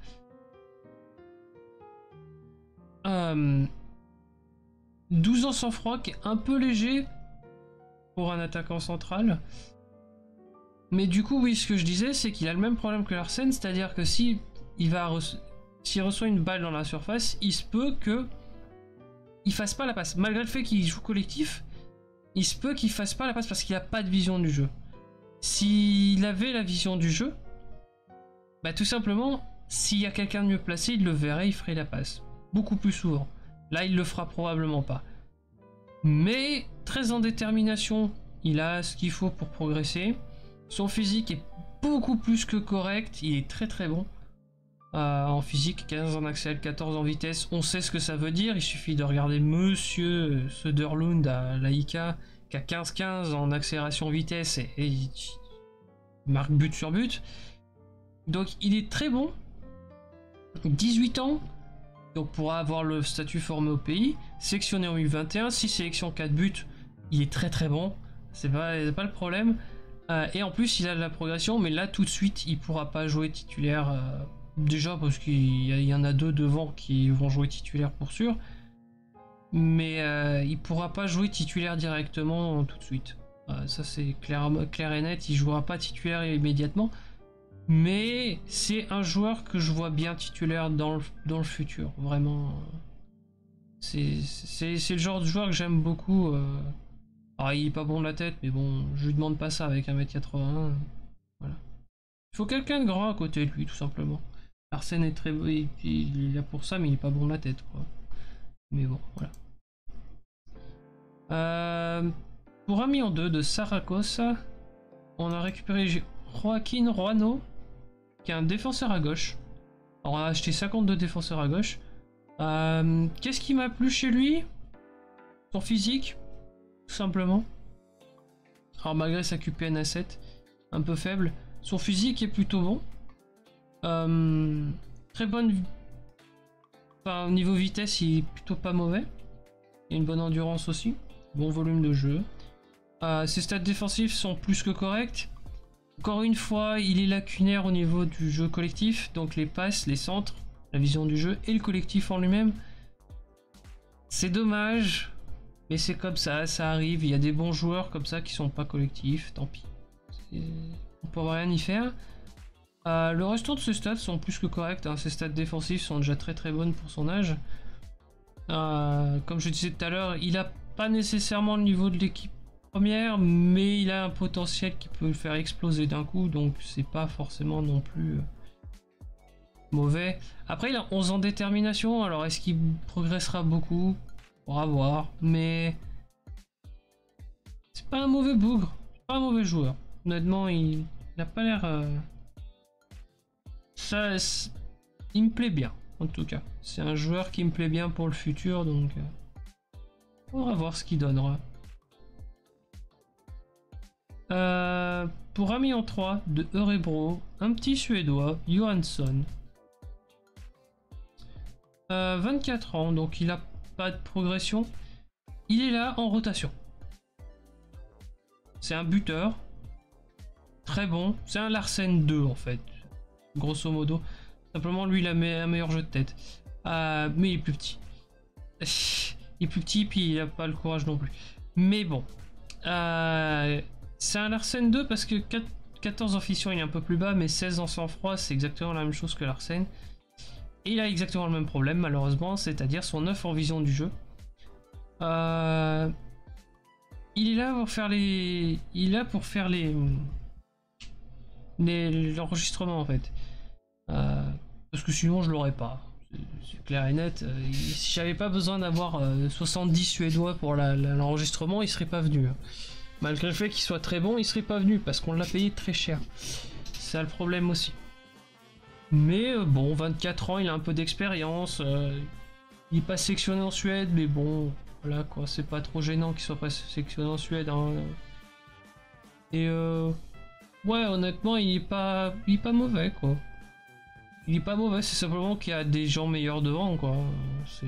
Euh, douze ans sans froid, qui est un peu léger pour un attaquant central. Mais du coup, oui, ce que je disais, c'est qu'il a le même problème que Larsen, c'est-à-dire que si il va re s'il reçoit une balle dans la surface, il se peut que il fasse pas la passe. Malgré le fait qu'il joue collectif, il se peut qu'il fasse pas la passe parce qu'il a pas de vision du jeu. S'il avait la vision du jeu, bah tout simplement, s'il y a quelqu'un de mieux placé, il le verrait, il ferait la passe. Beaucoup plus souvent. Là, il le fera probablement pas. Mais très en détermination, il a ce qu'il faut pour progresser. Son physique est beaucoup plus que correct, il est très très bon. Euh, en physique, quinze en accel, quatorze en vitesse, on sait ce que ça veut dire, il suffit de regarder Monsieur Söderlund à l'A I K qui a quinze quinze en accélération vitesse et, et il marque but sur but. Donc il est très bon, dix-huit ans, donc pour avoir le statut formé au pays, sélectionné en U vingt et un, six sélections, quatre buts, il est très très bon. c'est pas, pas le problème. Euh, et en plus, il a de la progression, mais là, tout de suite, il pourra pas jouer titulaire. Euh, déjà, parce qu'il y, y en a deux devant qui vont jouer titulaire pour sûr. Mais euh, il pourra pas jouer titulaire directement tout de suite. Euh, ça, c'est clair, clair et net. Il jouera pas titulaire immédiatement. Mais c'est un joueur que je vois bien titulaire dans le, dans le futur. Vraiment. C'est le genre de joueur que j'aime beaucoup. Euh... Alors, il est pas bon de la tête, mais bon, je lui demande pas ça avec un mètre quatre-vingt-un. Voilà. Il faut quelqu'un de grand à côté de lui, tout simplement. Arsène est très beau, il est là pour ça, mais il est pas bon de la tête, quoi. Mais bon, voilà. Euh, pour Amiens deux de Saragossa, on a récupéré Joaquin Ruano, qui est un défenseur à gauche. Alors, on a acheté cinquante-deux défenseurs à gauche. Euh, Qu'est-ce qui m'a plu chez lui? Son physique, tout simplement. Alors malgré sa Q P N à sept, un peu faible, son physique est plutôt bon. Euh, très bonne... Enfin, au niveau vitesse, il est plutôt pas mauvais. Il a une bonne endurance aussi. Bon volume de jeu. Euh, ses stats défensifs sont plus que corrects. Encore une fois, il est lacunaire au niveau du jeu collectif. Donc les passes, les centres, la vision du jeu et le collectif en lui-même. C'est dommage, mais c'est comme ça, ça arrive. Il y a des bons joueurs comme ça qui sont pas collectifs, tant pis. On peut rien y faire. Euh, le restant de ses stats sont plus que corrects. Hein. Ses stats défensifs sont déjà très très bonnes pour son âge. Euh, comme je disais tout à l'heure, il a pas nécessairement le niveau de l'équipe première, mais il a un potentiel qui peut le faire exploser d'un coup, donc c'est pas forcément non plus mauvais. Après, il a onze ans de détermination, alors est-ce qu'il progressera beaucoup? On va voir, mais c'est pas un mauvais bougre, c'est pas un mauvais joueur. Honnêtement, il n'a pas l'air... Euh... Ça, il me plaît bien, en tout cas. C'est un joueur qui me plaît bien pour le futur, donc euh... on va voir ce qu'il donnera. Euh, pour Amiens trois de Örebro, un petit Suédois, Johansson. Euh, vingt-quatre ans, donc il a pas de progression. Il est là en rotation. C'est un buteur. Très bon. C'est un Larsen deux en fait. Grosso modo. Simplement lui il a un meilleur jeu de tête. Euh, mais il est plus petit. Il est plus petit puis il a pas le courage non plus. Mais bon. Euh, c'est un Larsen deux parce que quatorze en fission il est un peu plus bas, mais seize en sang-froid c'est exactement la même chose que Larsen. Et il a exactement le même problème malheureusement, c'est-à-dire son neuf en vision du jeu. Euh, il est là pour faire les... Il est là pour faire les... L'enregistrement en fait. Euh, parce que sinon je l'aurais pas. C'est clair et net. Euh, si j'avais pas besoin d'avoir euh, soixante-dix Suédois pour l'enregistrement, la, la, il serait pas venu. Malgré le fait qu'il soit très bon, il serait pas venu parce qu'on l'a payé très cher. C'est ça le problème aussi. Mais euh, bon, vingt-quatre ans, il a un peu d'expérience. Euh, il est pas sectionné en Suède, mais bon, voilà quoi, c'est pas trop gênant qu'il soit pas sectionné en Suède. Hein. Et euh, ouais, honnêtement, il est pas, il est pas mauvais quoi. Il est pas mauvais, c'est simplement qu'il y a des gens meilleurs devant quoi. C'est,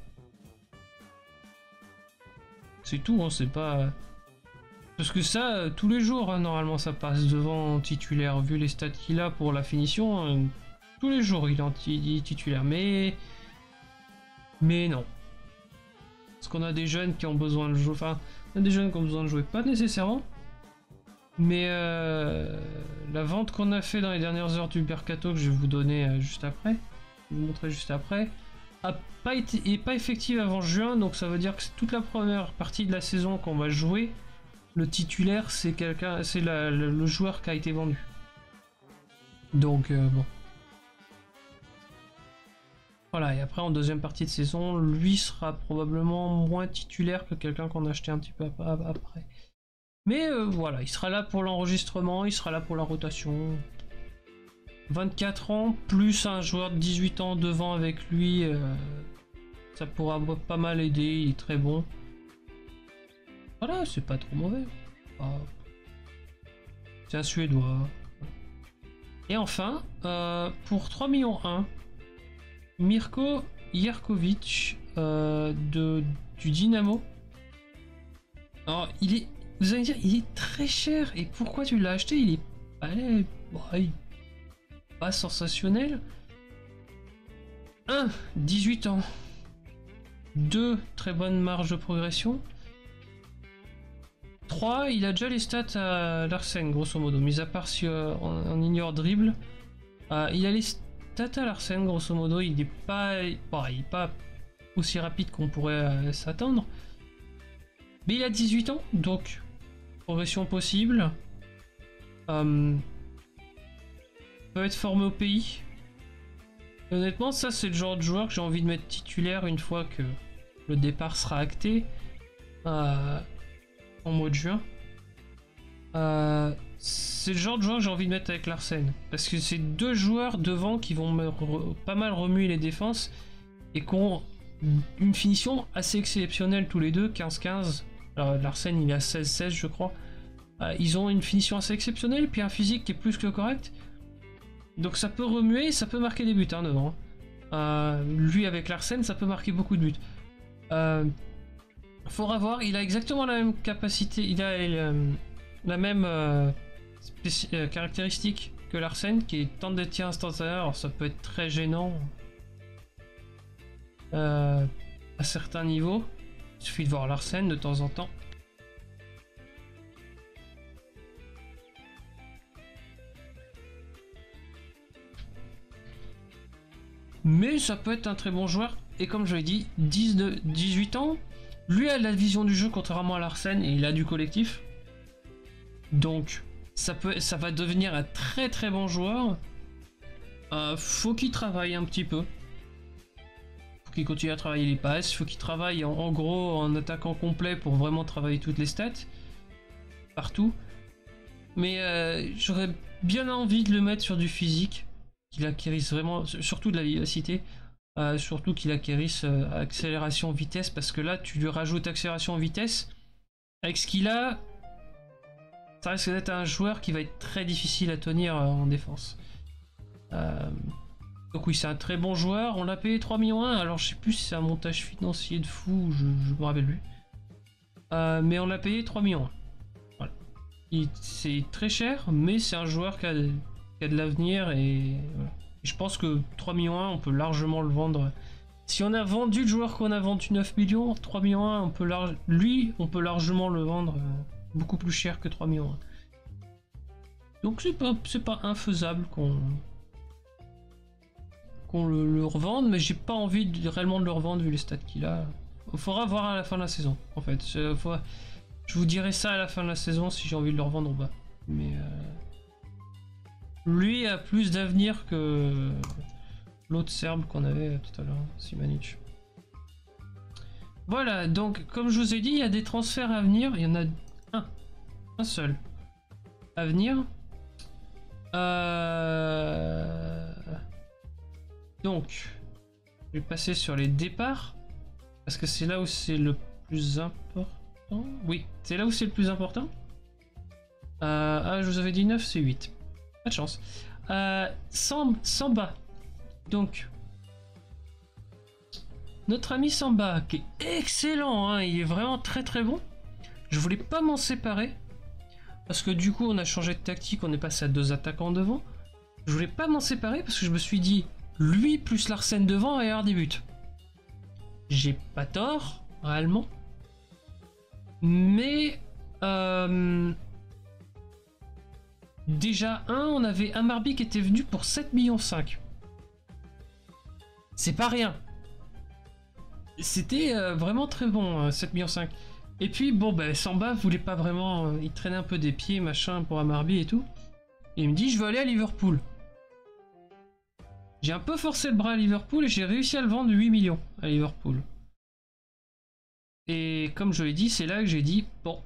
c'est tout, hein, c'est pas. Parce que ça, tous les jours, hein, normalement, ça passe devant titulaire. Vu les stats qu'il a pour la finition, euh, tous les jours, il est titulaire. Mais... Mais non. Parce qu'on a des jeunes qui ont besoin de jouer. Enfin, on a des jeunes qui ont besoin de jouer. Pas nécessairement. Mais euh, la vente qu'on a fait dans les dernières heures du Mercato, que je vais vous donner euh, juste après, je vais vous montrer juste après, a pas été, est pas effective avant juin. Donc ça veut dire que c'est toute la première partie de la saison qu'on va jouer. Le titulaire, c'est quelqu'un, c'est le, le joueur qui a été vendu. Donc euh, bon. Voilà, et après en deuxième partie de saison, lui sera probablement moins titulaire que quelqu'un qu'on a acheté un petit peu après. Mais euh, voilà, il sera là pour l'enregistrement, il sera là pour la rotation. vingt-quatre ans, plus un joueur de dix-huit ans devant avec lui, euh, ça pourra pas mal aider, il est très bon. Voilà, c'est pas trop mauvais. Ah. C'est un Suédois. Et enfin, euh, pour trois millions un, Mirko Jerkovic euh, de, du Dynamo. Alors, il est, vous allez me dire, il est très cher. Et pourquoi tu l'as acheté? Il est allez, bon, il est pas sensationnel. un. dix-huit ans. deux. Très bonne marge de progression. trois. Il a déjà les stats à Larsen, grosso modo. Mis à part si euh, on, on ignore dribble. Euh, il a les stats à Larsen, grosso modo. Il n'est pas, bon, il est pas aussi rapide qu'on pourrait euh, s'attendre. Mais il a dix-huit ans, donc progression possible. Euh, peut être formé au pays. Honnêtement, ça c'est le genre de joueur que j'ai envie de mettre titulaire une fois que le départ sera acté euh, en mois de juin. Euh, c'est le genre de joueur que j'ai envie de mettre avec Larsen. Parce que c'est deux joueurs devant qui vont me pas mal remuer les défenses et qui ont une finition assez exceptionnelle tous les deux, quinze quinze. Alors, Larsen il est à seize seize je crois. Euh, ils ont une finition assez exceptionnelle, puis un physique qui est plus que correct. Donc ça peut remuer, ça peut marquer des buts hein, devant. Euh, lui avec Larsen, ça peut marquer beaucoup de buts. Euh, faudra voir, il a exactement la même capacité, il a euh, la même euh, euh, caractéristique que Larsen, qui est temps de tir instantané. Alors ça peut être très gênant euh, à certains niveaux. Il suffit de voir Larsen de temps en temps. Mais ça peut être un très bon joueur. Et comme je l'ai dit, dix de, dix-huit ans. Lui a la vision du jeu contrairement à Larsen et il a du collectif. Donc ça, peut, ça va devenir un très très bon joueur. Euh, faut qu'il travaille un petit peu. Faut qu'il continue à travailler les passes. Faut qu'il travaille en, en gros en attaquant complet pour vraiment travailler toutes les stats. Partout. Mais euh, j'aurais bien envie de le mettre sur du physique. Qu'il acquérisse vraiment, surtout de la vivacité, euh, surtout qu'il acquérisse euh, accélération vitesse, parce que là tu lui rajoutes accélération vitesse, avec ce qu'il a, ça risque d'être un joueur qui va être très difficile à tenir euh, en défense. Euh, donc oui, c'est un très bon joueur, on l'a payé trois millions un, alors je sais plus si c'est un montage financier de fou, je, je me rappelle plus. Euh, mais on l'a payé trois millions un. Voilà. C'est très cher, mais c'est un joueur qui a... qui a de l'avenir et voilà. Je pense que trois millions un on peut largement le vendre. Si on a vendu le joueur qu'on a vendu neuf millions, trois millions un on peut large... lui on peut largement le vendre beaucoup plus cher que trois millions un. Donc c'est pas c'est pas infaisable qu'on qu'on le, le revende, mais j'ai pas envie de, réellement de le revendre vu les stats qu'il a. Il faudra voir à la fin de la saison en fait. Faut... je vous dirai ça à la fin de la saison si j'ai envie de le revendre ou pas. Mais euh... lui a plus d'avenir que l'autre Serbe qu'on avait tout à l'heure, Simanic. Voilà, donc comme je vous ai dit, il y a des transferts à venir. Il y en a un, un seul à venir. Euh... Donc, je vais passer sur les départs. Parce que c'est là où c'est le plus important. Oui, c'est là où c'est le plus important. Euh... Ah, je vous avais dit neuf, c'est huit. Pas de chance. Euh, Samba. Donc, notre ami Samba, qui est excellent, hein, il est vraiment très très bon. Je voulais pas m'en séparer. Parce que du coup, on a changé de tactique, on est passé à deux attaquants devant. Je voulais pas m'en séparer parce que je me suis dit, lui plus Larsen devant va y avoir des buts. J'ai pas tort, réellement. Mais... Euh... Déjà, un, on avait un Marby qui était venu pour sept virgule cinq millions. C'est pas rien. C'était euh, vraiment très bon, euh, sept virgule cinq millions. Et puis, bon, ben, Samba voulait pas vraiment... Euh, il traînait un peu des pieds, machin, pour un Marby et tout. Et il me dit, je veux aller à Liverpool. J'ai un peu forcé le bras à Liverpool et j'ai réussi à le vendre huit millions à Liverpool. Et comme je l'ai dit, c'est là que j'ai dit, bon...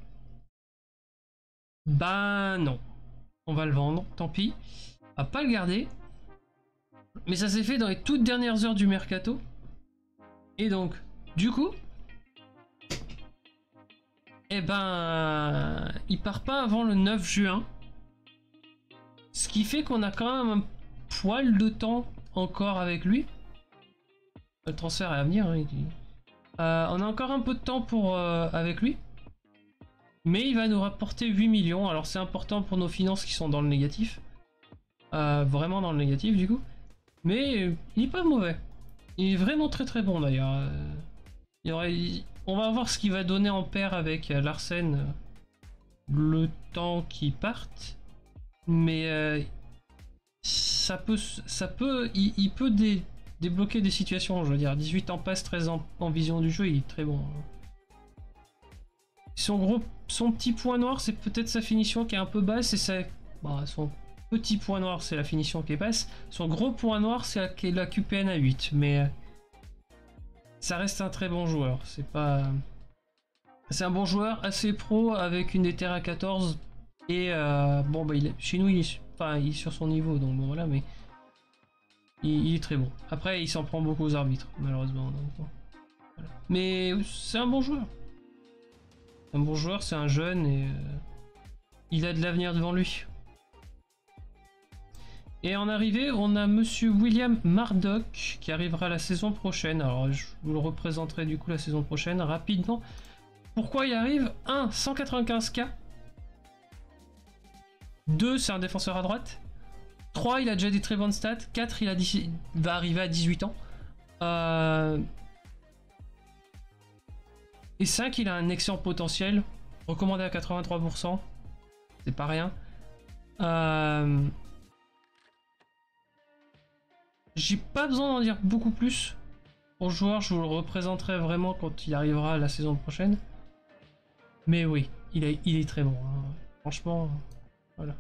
Ben non. On va le vendre, tant pis. On va pas le garder. Mais ça s'est fait dans les toutes dernières heures du mercato. Et donc, du coup... Eh ben... Il part pas avant le neuf juin. Ce qui fait qu'on a quand même un poil de temps encore avec lui. Le transfert est à venir. Hein, il dit. Euh, on a encore un peu de temps pour, euh, avec lui. Mais il va nous rapporter huit millions. Alors c'est important pour nos finances qui sont dans le négatif. Euh, vraiment dans le négatif du coup. Mais euh, il est pas mauvais. Il est vraiment très très bon d'ailleurs. Euh, il y aurait... On va voir ce qu'il va donner en paire avec euh, Larsen euh, le temps qu'il parte. Mais euh, ça peut... Ça peut il, il peut dé, débloquer des situations. Je veux dire, dix-huit en passe, treize en, en vision du jeu, il est très bon. Son gros... Son petit point noir, c'est peut-être sa finition qui est un peu basse et ça... Bah, son petit point noir, c'est la finition qui est basse. Son gros point noir, c'est la, la Q P N à huit. Mais euh, ça reste un très bon joueur. C'est pas... C'est un bon joueur, assez pro, avec une D T R à quatorze. Et euh, bon, bah, il est... chez nous, il est... Enfin, il est sur son niveau, donc bon, voilà, mais... Il, il est très bon. Après, il s'en prend beaucoup aux arbitres, malheureusement. Donc, bon. Voilà. Mais c'est un bon joueur. Un bon joueur, c'est un jeune et... Euh, il a de l'avenir devant lui. Et en arrivée, on a Monsieur William Murdoch qui arrivera la saison prochaine. Alors, je vous le représenterai du coup la saison prochaine rapidement. Pourquoi il arrive? un. cent quatre-vingt-quinze K. deux. C'est un défenseur à droite. trois. Il a déjà des très bonnes stats. quatre. Il a dix... va arriver à dix-huit ans. Euh... Et cinq. Il a un excellent potentiel. Recommandé à quatre-vingt-trois pour cent. C'est pas rien. Euh... J'ai pas besoin d'en dire beaucoup plus. Pour le joueur, je vous le représenterai vraiment quand il arrivera la saison prochaine. Mais oui, il est, il est très bon. Hein. Franchement, voilà.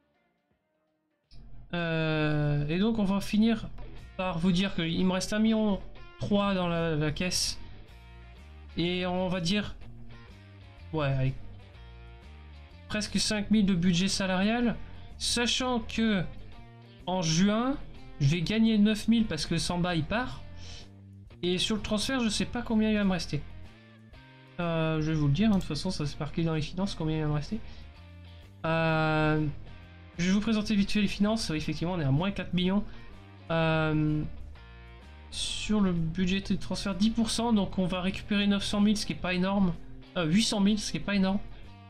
Euh, et donc on va finir par vous dire qu'il me reste un million trois dans la, la caisse. Et on va dire... Ouais, avec presque cinq mille de budget salarial. Sachant que en juin, je vais gagner neuf mille parce que Samba il part. Et sur le transfert, je sais pas combien il va me rester. Euh, je vais vous le dire, hein, de toute façon ça s'est marqué dans les finances combien il va me rester. Euh, je vais vous présenter vite fait les finances. Effectivement, on est à moins quatre millions. Euh, sur le budget de transfert, dix pour cent, donc on va récupérer neuf cent mille, ce qui est pas énorme. Euh, huit cent mille, ce qui est pas énorme.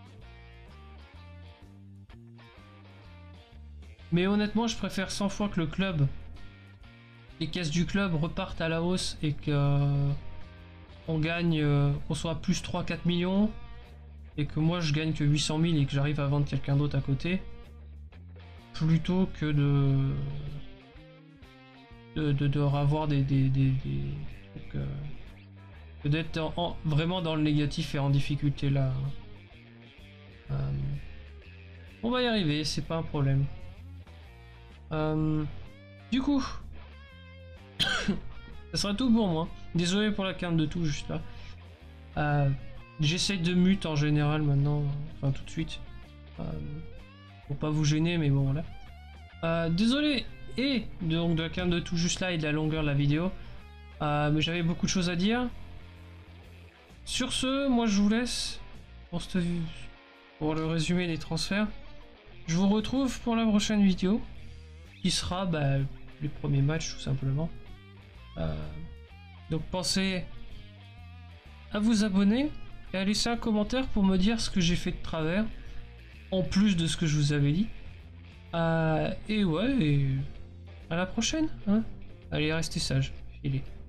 Mais honnêtement, je préfère cent fois que le club, les caisses du club repartent à la hausse et que euh, on gagne, euh, qu'on soit à plus trois à quatre millions et que moi je gagne que huit cent mille et que j'arrive à vendre quelqu'un d'autre à côté, plutôt que de de, de, de avoir des, des, des, des trucs, euh, que d'être en, en, vraiment dans le négatif et en difficulté là. Euh, on va y arriver, c'est pas un problème. Euh, du coup, ça sera tout pour moi. Désolé pour la quinte de tout juste là. Euh, J'essaie de mute en général maintenant, enfin tout de suite. Euh, pour pas vous gêner, mais bon voilà. Euh, désolé et donc de la quinte de tout juste là et de la longueur de la vidéo. Euh, mais j'avais beaucoup de choses à dire. Sur ce, moi je vous laisse pour, cette... pour le résumé des transferts. Je vous retrouve pour la prochaine vidéo. Qui sera bah, les premiers matchs tout simplement. Euh, donc pensez à vous abonner et à laisser un commentaire pour me dire ce que j'ai fait de travers, en plus de ce que je vous avais dit. Euh, et ouais, et à la prochaine. Hein. Allez, restez sages. Filez.